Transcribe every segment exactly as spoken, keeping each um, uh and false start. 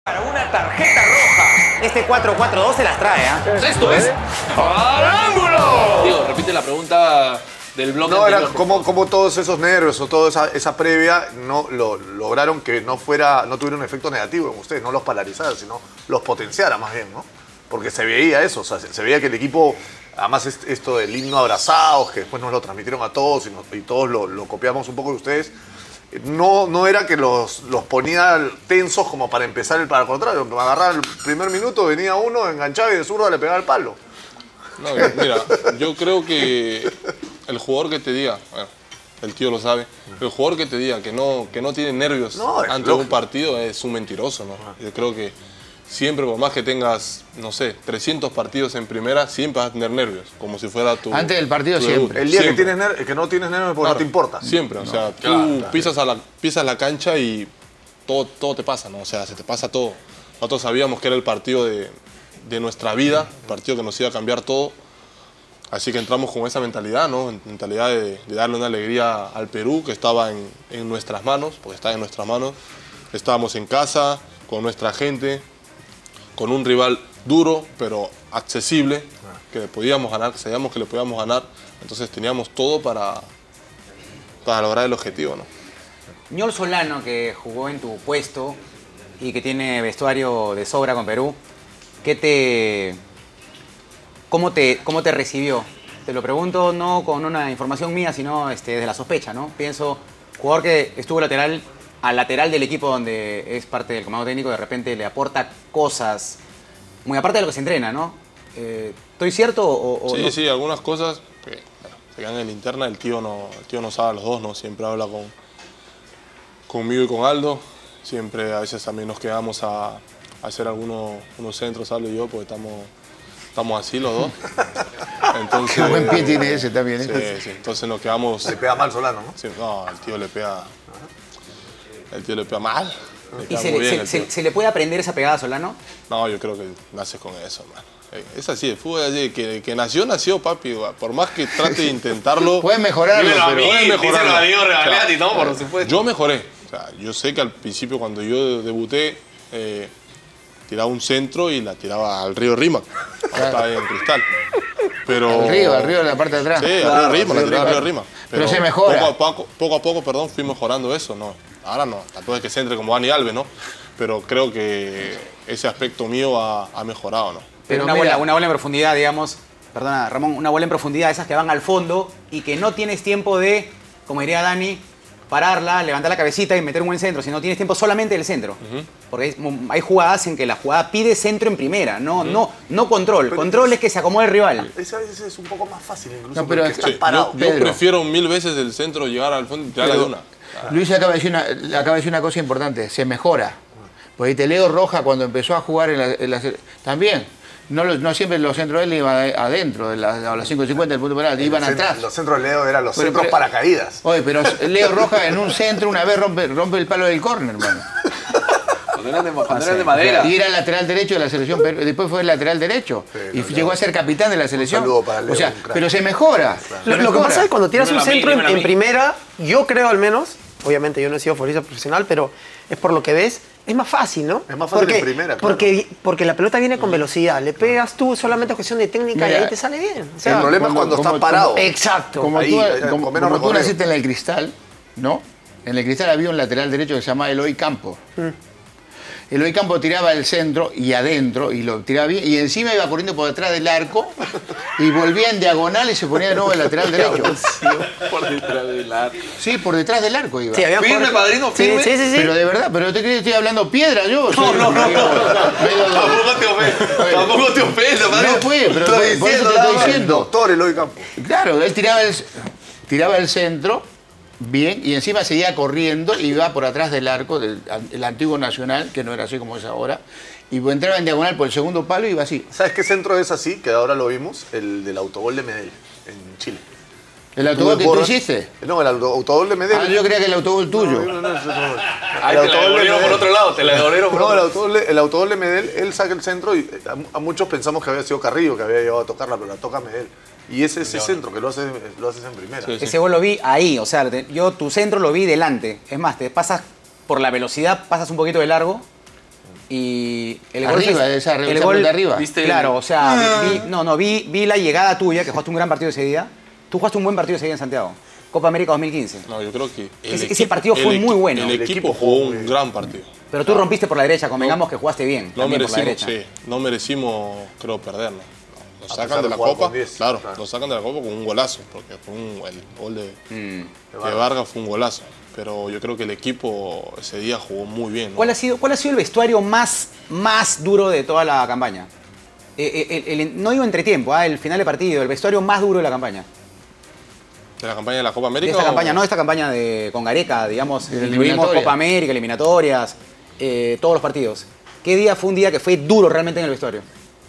Para una tarjeta roja. Este cuatro cuatro dos se las trae, ¿eh? Esto es al ángulo. Digo, repite la pregunta del bloque No, anterior. era como, como todos esos nervios o toda esa, esa previa no lo, lograron que no fuera, no tuviera un efecto negativo en ustedes, no los paralizara, sino los potenciara más bien, ¿no? Porque se veía eso, o sea, se, se veía que el equipo, además est- esto del himno abrazados, que después nos lo transmitieron a todos y, nos- y todos lo, lo copiamos un poco de ustedes, no, no era que los, los ponía tensos como para empezar el para contrario. Agarrar el primer minuto, venía uno, enganchaba y de zurda le pegaba el palo. No, mira, yo creo que el jugador que te diga, bueno, el tío lo sabe, el jugador que te diga que no, que no tiene nervios No, es ante un lógico. partido es un mentiroso, ¿no? Yo creo que siempre, por más que tengas, no sé, trescientos partidos en primera, siempre vas a tener nervios, como si fuera tu Antes del partido tu siempre. debut. El día que, Siempre. tienes ner- que no tienes nervios porque Claro, no te importa. Siempre, o sea, tú claro. pisas, a la, pisas la cancha y todo, todo te pasa, ¿no? O sea, se te pasa todo. Nosotros sabíamos que era el partido de, de nuestra vida, el partido que nos iba a cambiar todo. Así que entramos con esa mentalidad, ¿no? Mentalidad de, de darle una alegría al Perú, que estaba en, en nuestras manos, porque estaba en nuestras manos. Estábamos en casa, con nuestra gente, con un rival duro, pero accesible, que le podíamos ganar, que sabíamos que le podíamos ganar. Entonces teníamos todo para, para lograr el objetivo, ¿no? Ñol Solano, que jugó en tu puesto y que tiene vestuario de sobra con Perú, ¿qué te, cómo, te, ¿cómo te recibió? Te lo pregunto no con una información mía, sino este, desde la sospecha, ¿no? Pienso, jugador que estuvo lateral, al lateral del equipo donde es parte del comando técnico, de repente le aporta cosas, muy aparte de lo que se entrena, ¿no? Eh, ¿Estoy cierto o, o Sí, no? sí, algunas cosas que bueno, se quedan en la interna. El tío, no, el tío nos sabe a los dos, ¿no? Siempre habla con, conmigo y con Aldo. Siempre a veces también nos quedamos a, a hacer algunos unos centros, Aldo y yo, porque estamos, estamos así los dos. Entonces, Qué buen pie tiene ese también, Sí, ¿eh? sí, entonces nos quedamos... Le pega mal Solano, ¿no? Sí, no, el tío le pega... El tío le pega mal. Le ¿Y pega se, muy le- bien se- el se- tío. se le puede aprender esa pegada a Solano? No, yo creo que nace con eso, hermano. Eh, Es así, el fútbol es así, que, que nació, nació, papi. Por más que trate de intentarlo... Puedes mejorarlo, Dímelo a pero... mí, puede díselo mejorarlo. a Diego Regagliati, Claro. ¿no? Por supuesto. Yo mejoré. O sea, yo sé que al principio cuando yo debuté, eh, tiraba un centro y la tiraba al río Rímac. Cuando estaba en Cristal. Pero... Al río, al río de la parte de atrás. Sí, al Claro, río Rímac, la río tiraba al río Rímac. Rímac. Pero se mejora. Poco a poco, poco, a poco, perdón, fui mejorando eso, ¿no? Ahora no, tampoco es que se entre como Dani Alves, ¿no? Pero creo que ese aspecto mío ha, ha mejorado, ¿no? Pero Pero una, mira- bola, una bola en profundidad, digamos, perdona Ramón, una bola en profundidad, esas que van al fondo y que no tienes tiempo de, como diría Dani, pararla, levantar la cabecita y meter un buen centro, sino tienes tiempo solamente del centro. Porque hay, hay jugadas en que la jugada pide centro en primera, no, no, no control. Pero control es- es que se acomode el rival. Ese a veces es un poco más fácil incluso No, pero porque es- estás Sí, parado. yo, yo Pedro. prefiero mil veces el centro llegar al fondo y tirarle de Pero- una. Luis acaba de, decir una, acaba de decir una cosa importante, se mejora. Porque te leo Roja cuando empezó a jugar en la, en la- también. No, lo- no siempre los centros de él iban adentro, de la- a las cinco cincuenta del punto penal, iban Los centros- atrás. Los centros de Leo eran los Pero- centros pero- paracaídas. Oye, pero Leo Roja en un centro una vez rompe, rompe el palo del córner, hermano. Cuando eran de, cuando eran de madera. Y era lateral derecho de la selección, pero después fue lateral derecho. Sí, y no, llegó Leo. a ser capitán de la selección. saludo para Leo, o sea, un crack. pero se mejora. se Lo, lo que mejora. pasa es que cuando tiras un Dímelo a mí, centro en, dímelo a en mí. primera, yo creo al menos, obviamente yo no he sido futbolista profesional, pero es por lo que ves, es más fácil, ¿no? Es más fácil porque, en primera, claro. porque, porque la pelota viene con velocidad, le pegas tú, solamente es cuestión de técnica y Mira, ahí te sale bien. O El sea, problema es cuando como- estás parado. exacto. Como, Ahí, tú, ahí, como- con menos como tú recorrido. naciste en el Cristal, ¿no? En el Cristal había un lateral derecho que se llamaba Eloy Campo. Eloy Campo tiraba el centro y adentro, y lo tiraba bien, y encima iba corriendo por detrás del arco, y volvía en diagonal y se ponía de nuevo el lateral derecho. Por detrás del arco. Sí, por detrás del arco iba. Sí, había Firme, jugadores- padrino, Sí, firme. Sí, sí, sí. Pero de verdad, pero te crees que estoy hablando piedra yo. No, no, no, no. Tampoco te ofendas. Tampoco te ofendas, padre. No puede, pero Estoy por, por eso diciendo, te nada estoy más. diciendo. Doctor Eloy Campo. Claro, él tiraba el, tiraba el centro bien y encima seguía corriendo y iba por atrás del arco del el antiguo Nacional, que no era así como es ahora, y entraba en diagonal por el segundo palo y iba así. ¿Sabes qué centro es así? Que ahora lo vimos, el del autogol de Medellín, en Chile. ¿El autogol que tú Borra- hiciste? No, el auto- autogol de Medellín. Ah, yo creía que el autogol tuyo. No, no, no, no, no. Ahí El te la autogol de devolvieron por Medel. otro lado, te la devolvieron por No, el otro lado. autogol, de, el autogol de Medel, él saca el centro y a, a muchos pensamos que había sido Carrillo, que había llevado a tocarla, pero la toca Medel. Y es ese centro que lo haces, lo haces en primera. Sí, sí. Ese gol lo vi ahí, o sea, te- yo tu centro lo vi delante. Es más, te pasas por la velocidad, pasas un poquito de largo Y el Arriba, gol, esa el esa gol pelota arriba. ¿Viste? Claro, o sea, vi, vi- no, no, vi, vi la llegada tuya, que jugaste un gran partido ese día. Tú jugaste un buen partido ese día en Santiago. Copa América dos mil quince. No, yo creo que... el Ese- ese equipo- partido fue el muy equi- bueno. El, El equipo equipo jugó jugó un muy gran partido. Pero tú rompiste por la derecha, convengamos que jugaste bien. No también por la merecimos, derecha. sí, no merecimos, creo, perdernos. Nos A sacan pesar de de la jugar Copa, con diez, claro, claro. nos sacan de la Copa con un golazo, porque fue un, el gol de, Mm. de Vargas fue un golazo. Pero yo creo que el equipo ese día jugó muy bien, ¿no? ¿Cuál ha sido, cuál ha sido el vestuario más, más duro de toda la campaña? Eh, eh, el- el- no digo entretiempo, ah, el final de partido, el vestuario más duro de la campaña. ¿De la campaña de la Copa De América? esta o- campaña, no de esta campaña de, con Gareca, digamos, De la incluimos eliminatoria. Copa América, eliminatorias, eh, todos los partidos. ¿Qué día fue un día que fue duro realmente en el vestuario?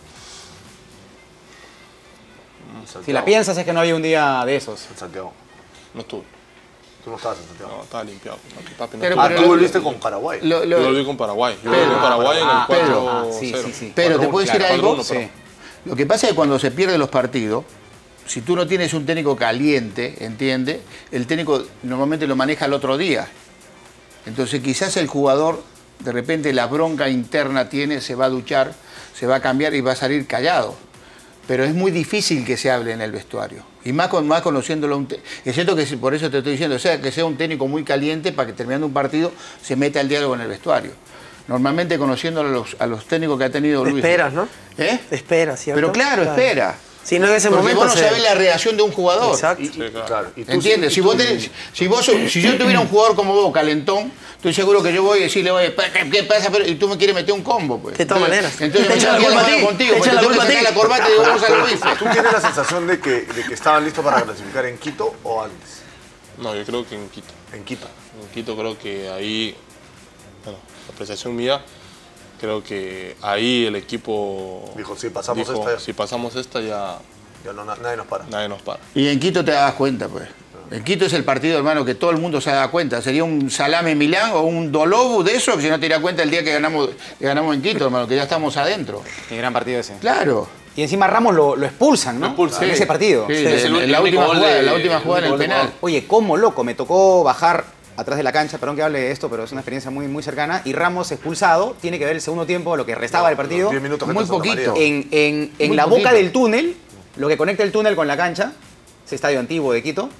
Si la piensas es que no había un día de esos. En Santiago. No estuve, Tú no estabas en Santiago. no, estaba limpiado. Papi, papi, no Pero- estuve. Ah, pero tú lo- volviste con Paraguay. Lo- lo- Yo volví con Paraguay. Yo Pedro. volví con Paraguay en el Ah, Pedro. cuatro Ah, sí, cero. sí, sí. Pero te cuatro puedo uno, decir claro, algo. cuatro uno, Sí. Lo que pasa es que cuando se pierden los partidos, si tú no tienes un técnico caliente, ¿entiendes? El técnico normalmente lo maneja el otro día. Entonces quizás el jugador, de repente la bronca interna tiene, se va a duchar, se va a cambiar y va a salir callado. Pero es muy difícil que se hable en el vestuario. Y más, con, más conociéndolo. Un te- es cierto que, por eso te estoy diciendo, o sea, que sea un técnico muy caliente para que terminando un partido se meta al diálogo en el vestuario. Normalmente conociendo a los, a los técnicos que ha tenido Te Luis. esperas, ¿no? ¿Eh? Te esperas, ¿cierto? Pero claro, espera. Si no en ese Porque momento vos no se- sabés la reacción de un jugador. Exacto. Y- Sí, claro. Claro. Y tú ¿Entiendes? sí- Si, y vos tú- tenés- si, vos, sos- si yo tuviera un jugador como vos, calentón, estoy seguro que yo voy a decirle, oye, pa- ¿qué, qué pasa? Pero- y tú me quieres meter un combo, pues. De todas Entonces- maneras. Entonces Te me echa la quiero culpa a hablar ti, contigo, te porque echa la tengo que culpa a ti. sacar la corbata y digo, vamos a lo bife. ¿Tú tienes la sensación de que, de que estaban listos para clasificar en Quito o antes? No, yo creo que en Quito. En Quito. En Quito creo que ahí, bueno, la apreciación mía, creo que ahí el equipo Dijo, sí, pasamos dijo, esta. si pasamos esta ya Ya no, na- nadie nos para. nadie nos para. Y en Quito te das cuenta, pues. En Quito es el partido, hermano, que todo el mundo se da cuenta. Sería un Salame Milán o un Dolobu de eso, que si no te daría cuenta el día que ganamos, que ganamos en Quito, hermano, que ya estamos adentro. Qué gran partido ese. Claro. Y encima Ramos lo, lo expulsan, ¿no? Lo expulsan. En Sí. ese partido. Sí, Sí, en, es el en la único última gol jugada, de- la última el jugada en el único gol de penal. Oye, cómo loco, me tocó bajar atrás de la cancha, perdón que hable de esto, pero es una experiencia muy, muy cercana, y Ramos expulsado, tiene que ver el segundo tiempo, lo que restaba del partido, Diez minutos que Muy está Santa poquito. María. en, en- en Muy la poquito. boca del túnel, lo que conecta el túnel con la cancha, ese estadio antiguo de Quito,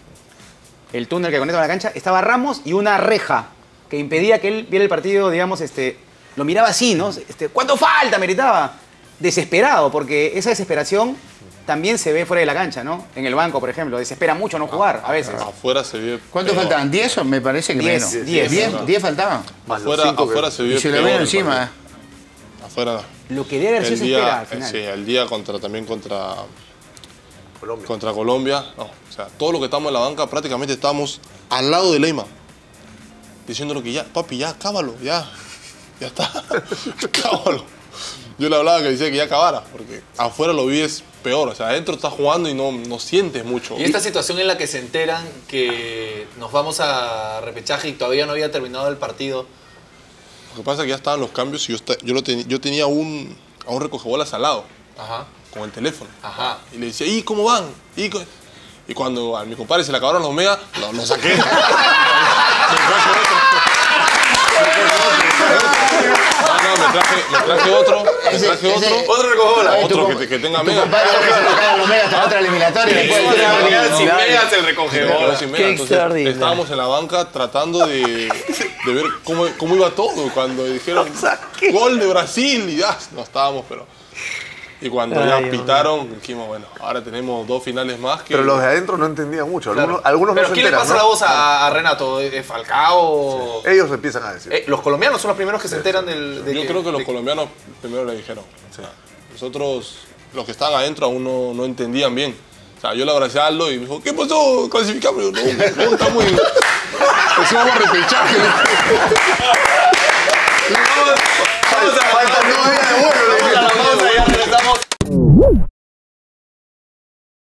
el túnel que conecta con la cancha, estaba Ramos y una reja que impedía que él viera el partido, digamos, este, lo miraba así, ¿no? Este, ¿cuánto falta? Me gritaba. Desesperado, porque esa desesperación también se ve fuera de la cancha, ¿no? En el banco, por ejemplo, desespera mucho no jugar a veces. Afuera se vio. ¿Cuántos peor. faltaban? ¿diez o me parece que Diez, menos? diez. ¿Diez? ¿Diez faltaban? Más los Afuera, cinco que- afuera se vio Y se lo peor vieron el encima. partido. Afuera. Lo que debe haber sido El desespera día, al final. sí, el día contra, también contra, Colombia. contra Colombia. No, o sea, todo lo que estábamos en la banca prácticamente estábamos al lado de Leyman. Diciéndole que ya, papi, ya, cábalo, ya. Ya está. Cábalo. Yo le hablaba que decía que ya acabara, porque afuera lo vi es peor. O sea, adentro estás jugando y no, no sientes mucho. Y esta situación en la que se enteran que nos vamos a repechaje y todavía no había terminado el partido. Lo que pasa es que ya estaban los cambios y yo, esta- yo, lo ten- yo tenía un, a un recogebolas al lado, Ajá, con el teléfono. ajá. Y le decía, ¿y cómo van? ¿Y, co-?" y cuando a mi compadre se le acabaron los megas, lo, lo saqué. No, no, me traje, me traje otro, me Ese- traje ese- otro. Otro recojobola. Ay, tu Otro com- que, que tenga Tu mega. compadre que se le cagan los megas hasta otra eliminatoria. después Sí, de- una no, realidad no, sin no. megas el Pero recogedor. sin mega. Qué Entonces, extraordinario. estábamos en la banca tratando de, de ver cómo, cómo iba todo. Cuando dijeron saqué. gol de Brasil y ya, no estábamos, pero... Y cuando Ay, ya hombre. pitaron, dijimos, bueno, ahora tenemos dos finales más que... Pero los de adentro no entendían mucho. Algunos, Claro. algunos Pero no se ¿quién le enteran, pasa ¿no? la voz a, a Renato? ¿Es Falcao? Ellos empiezan a decir. Eh, los colombianos son los primeros que se enteran del... de Yo creo que los de- colombianos primero le dijeron. O sea, nosotros, los que estaban adentro, aún no, no entendían bien. O sea, yo le abracé a Aldo y me dijo, ¿qué pasó? ¿Clasificamos? Y yo, no, no, está muy... Pues vamos a repechaje.